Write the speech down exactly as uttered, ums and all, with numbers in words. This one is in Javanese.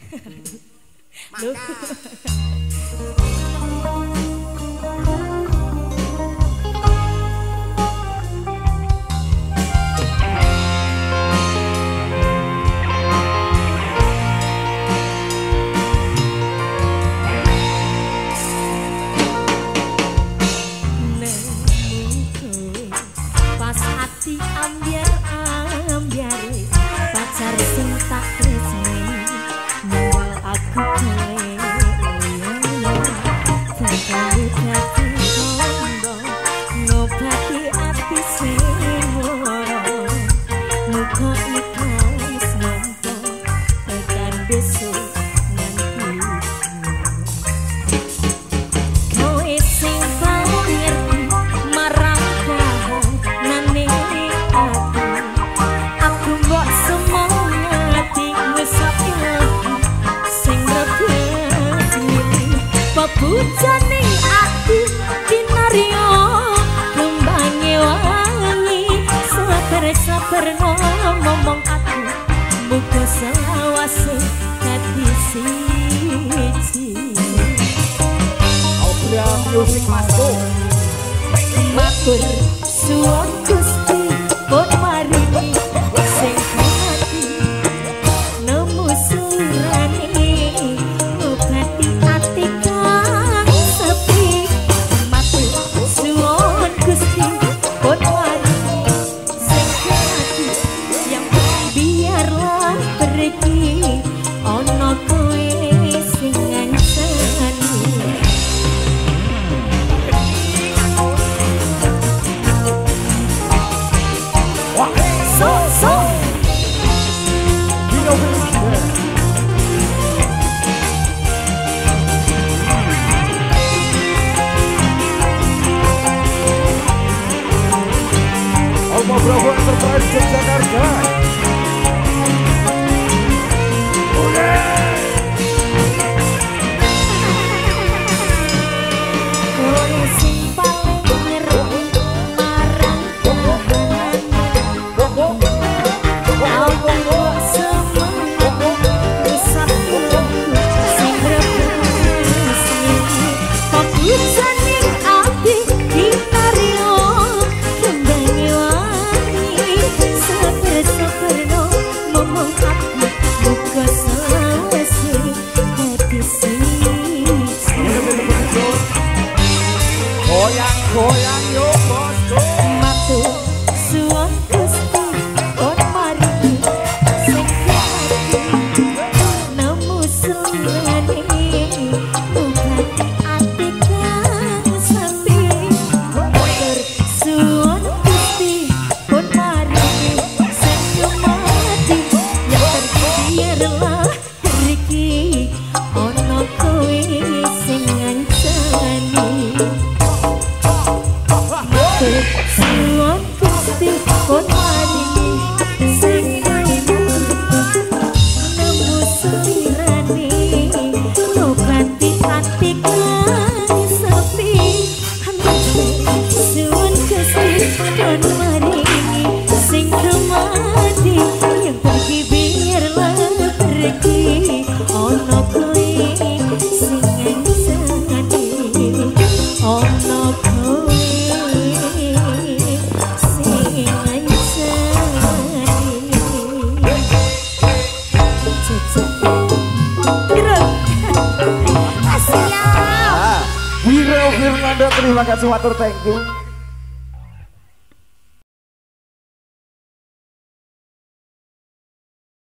Maka bujane ati dinario kembange wangi sabar-sabar ngomong aku muga selawase dadi siji Aura Music Masku matur suwun Gusti pun maringi sing hati nemu surane obati atiku Bravo Enterprise Jakarta. Goyang yo bosku matu suwun Gusti pun maringi sing hati nemu surane obati ati kang sapi matur suwun Gusti pun maringi sing mati ya terbiarlah riki ono kowe sing ngancani suwun Gusti pun maringi sing nemu surane obati ati kang sepi suwun Gusti pun maringi sing mati yang pergi biarlah pergi ono kowe sing ngancani ono kowe Wiro Fernando, terima kasih matur, thank you.